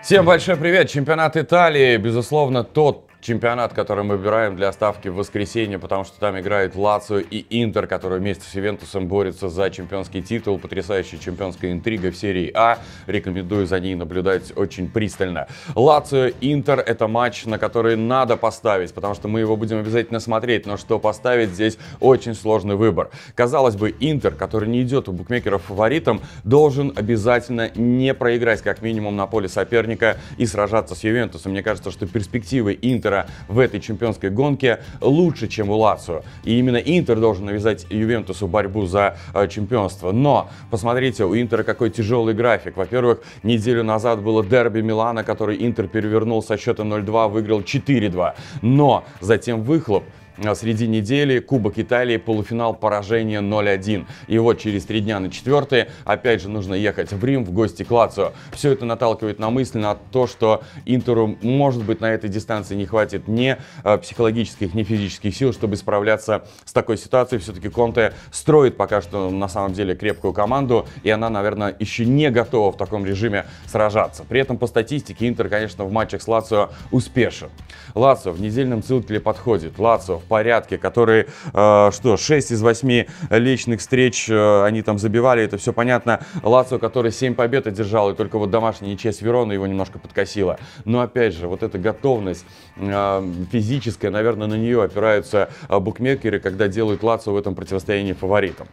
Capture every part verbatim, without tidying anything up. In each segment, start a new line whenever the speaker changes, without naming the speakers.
Всем большой привет! Чемпионат Италии, безусловно, тот чемпионат, который мы выбираем для ставки в воскресенье, потому что там играет Лацио и Интер, которые вместе с Ювентусом борются за чемпионский титул. Потрясающая чемпионская интрига в серии А. Рекомендую за ней наблюдать очень пристально. Лацио-Интер — это матч, на который надо поставить, потому что мы его будем обязательно смотреть. Но что поставить, здесь очень сложный выбор. Казалось бы, Интер, который не идет у букмекеров фаворитом, должен обязательно не проиграть как минимум на поле соперника и сражаться с Ювентусом. Мне кажется, что перспективы Интера в этой чемпионской гонке лучше, чем у Лацио. И именно Интер должен навязать Ювентусу борьбу за э, чемпионство. Но посмотрите, у Интера какой тяжелый график. Во-первых, неделю назад было дерби Милана, который Интер перевернул со счета ноль-два, выиграл четыре-два. Но затем выхлоп. Среди недели Кубок Италии, полуфинал, поражение ноль-один. И вот через три дня на четвертое опять же нужно ехать в Рим в гости к Лацио. Все это наталкивает на мысль на то, что Интеру, может быть, на этой дистанции не хватит ни психологических, ни физических сил, чтобы справляться с такой ситуацией. Все-таки Конте строит пока что на самом деле крепкую команду, и она, наверное, еще не готова в таком режиме сражаться. При этом по статистике Интер, конечно, в матчах с Лацио успешен. Лацио в недельном цикле подходит. Лацио в порядке, которые, э, что, шесть из восьми личных встреч э, они там забивали, это все понятно. Лацио, который семь побед одержал, и только вот домашняя ничья с Вероной его немножко подкосила. Но опять же, вот эта готовность э, физическая, наверное, на нее опираются э, букмекеры, когда делают Лацио в этом противостоянии фаворитом.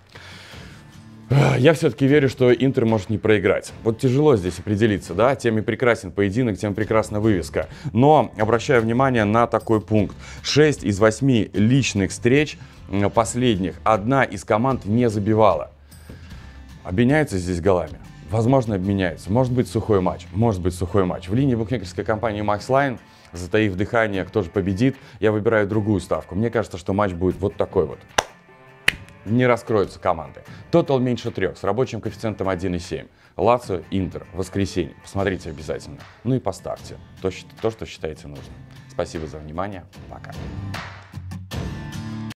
Я все-таки верю, что Интер может не проиграть. Вот тяжело здесь определиться, да, тем и прекрасен поединок, тем прекрасна вывеска. Но обращаю внимание на такой пункт. шесть из восьми личных встреч последних одна из команд не забивала. Обменяются здесь голами? Возможно, обменяются. Может быть, сухой матч. Может быть, сухой матч. В линии букмекерской компании Maxline, затаив дыхание, кто же победит, я выбираю другую ставку. Мне кажется, что матч будет вот такой вот. Не раскроются команды. Тотал меньше трех с рабочим коэффициентом один и семь. Лацио, Интер, воскресенье. Посмотрите обязательно. Ну и поставьте то, то, что считаете нужным. Спасибо за внимание. Пока.